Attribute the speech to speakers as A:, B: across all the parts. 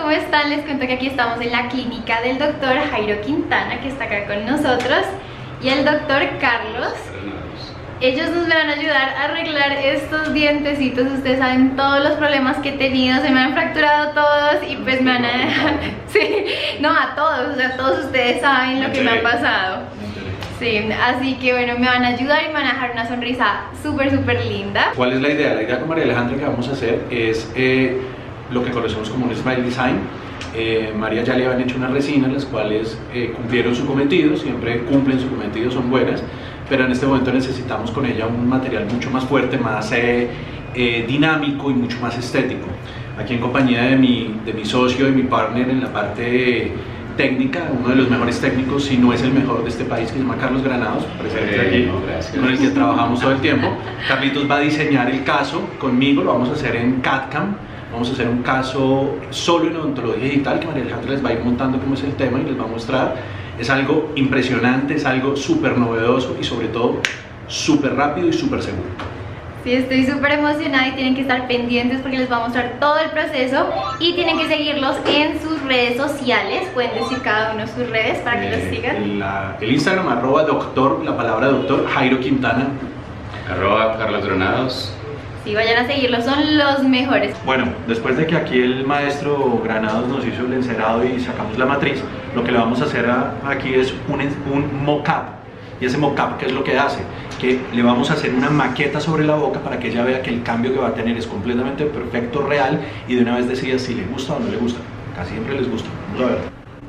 A: ¿cómo están? Les cuento que aquí estamos en la clínica del doctor Jairo Quintana, que está acá con nosotros, y el doctor Carlos. Ellos nos van a ayudar a arreglar estos dientecitos. Ustedes saben todos los problemas que he tenido, se me han fracturado todos y pues me van a dejar... Sí, no, a todos, o sea, todos ustedes saben lo que me ha pasado. Sí, así que bueno, me van a ayudar y me van a dejar una sonrisa súper linda.
B: ¿Cuál es la idea? La idea con María Alejandra que vamos a hacer es lo que conocemos como un Smile Design. María ya le habían hecho unas resinas, las cuales cumplieron su cometido, siempre cumplen su cometido, son buenas, pero en este momento necesitamos con ella un material mucho más fuerte, más dinámico y mucho más estético. Aquí en compañía de mi socio, de mi partner en la parte técnica, uno de los mejores técnicos, si no es el mejor de este país, que se llama Carlos Granados, presente aquí, con el que trabajamos todo el tiempo. Carlitos va a diseñar el caso conmigo, lo vamos a hacer en CAD/CAM. Vamos a hacer un caso solo en odontología digital, que María Alejandra les va a ir montando cómo es el tema y les va a mostrar. Es algo impresionante, es algo súper novedoso y sobre todo súper rápido y súper seguro.
A: Sí, estoy súper emocionada y tienen que estar pendientes porque les voy a mostrar todo el proceso y tienen que seguirlos en sus redes sociales. Pueden decir cada uno sus redes para que los sigan.
B: El Instagram, @doctor, la palabra doctor, Jairo Quintana.
C: @Carlos Granados.
A: Sí, vayan a seguirlos, son los mejores.
B: Bueno, después de que aquí el maestro Granados nos hizo el encerado y sacamos la matriz, lo que le vamos a hacer aquí es un mock-up. Y ese mock-up, ¿qué es lo que hace? Que le vamos a hacer una maqueta sobre la boca para que ella vea que el cambio que va a tener es completamente perfecto, real, y de una vez decida si le gusta o no le gusta. Casi siempre les gusta. Vamos a ver.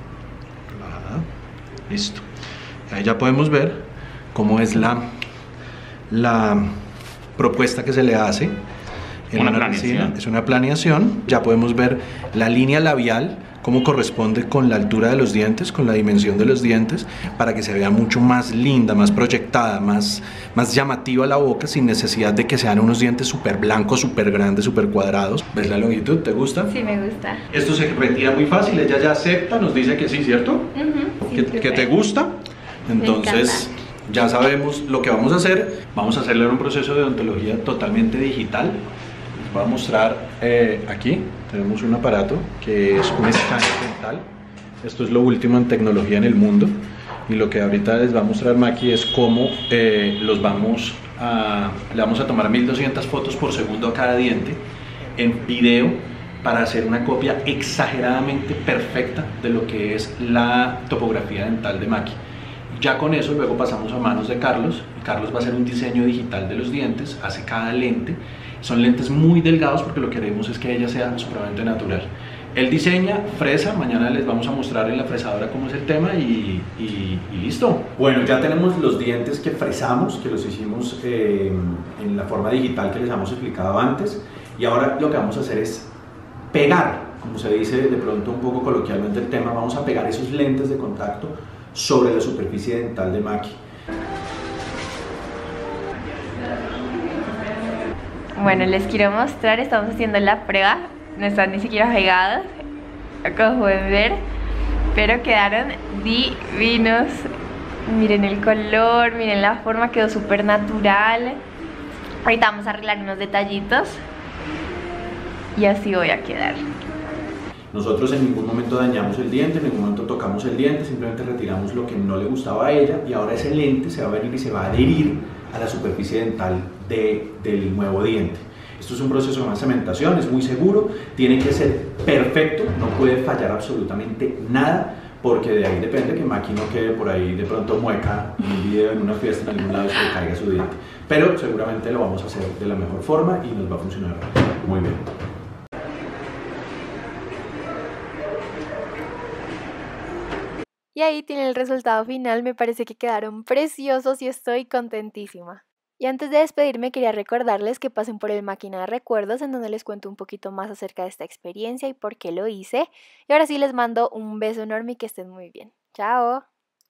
B: Listo. Ahí ya podemos ver cómo es la propuesta que se le hace en una planeación. Es una planeación. Ya podemos ver la línea labial, cómo corresponde con la altura de los dientes, con la dimensión de los dientes, para que se vea mucho más linda, más proyectada, más llamativa la boca, sin necesidad de que sean unos dientes súper blancos, súper grandes, súper cuadrados. ¿Ves la longitud? ¿Te gusta?
A: Sí, me gusta.
B: Esto se retira muy fácil, ella ya acepta, nos dice que sí, ¿cierto?
A: Sí,
B: que te gusta. Entonces ya sabemos lo que vamos a hacer. Vamos a hacerle un proceso de odontología totalmente digital. Les voy a mostrar aquí. Tenemos un aparato que es un escáner dental. Esto es lo último en tecnología en el mundo. Y lo que ahorita les va a mostrar Maki es cómo le vamos a tomar 1200 fotos por segundo a cada diente en video para hacer una copia exageradamente perfecta de lo que es la topografía dental de Maki. Ya con eso luego pasamos a manos de Carlos, y Carlos va a hacer un diseño digital de los dientes, hace cada lente. Son lentes muy delgados porque lo que queremos es que ella sea supremamente natural. Él diseña, fresa, mañana les vamos a mostrar en la fresadora cómo es el tema y listo. Bueno, ya tenemos los dientes que fresamos, que los hicimos en la forma digital que les hemos explicado antes, y ahora lo que vamos a hacer es pegar, como se dice de pronto un poco coloquialmente el tema, vamos a pegar esos lentes de contacto sobre la superficie dental de Maki.
A: Bueno, les quiero mostrar, estamos haciendo la prueba, no están ni siquiera pegados, como pueden ver, pero quedaron divinos. Miren el color, miren la forma, quedó súper natural. Ahorita vamos a arreglar unos detallitos y así voy a quedar.
B: Nosotros en ningún momento dañamos el diente, en ningún momento tocamos el diente, simplemente retiramos lo que no le gustaba a ella, y ahora ese lente se va a venir y se va a adherir a la superficie dental del nuevo diente. Esto es un proceso de cementación, es muy seguro, tiene que ser perfecto, no puede fallar absolutamente nada, porque de ahí depende que Maki no quede por ahí de pronto mueca en un video, en una fiesta, en algún lado, y se le caiga su diente. Pero seguramente lo vamos a hacer de la mejor forma y nos va a funcionar muy bien.
D: Y ahí tiene el resultado final, me parece que quedaron preciosos y estoy contentísima. Y antes de despedirme quería recordarles que pasen por el Máquina de Recuerdos, en donde les cuento un poquito más acerca de esta experiencia y por qué lo hice. Y ahora sí les mando un beso enorme y que estén muy bien. ¡Chao!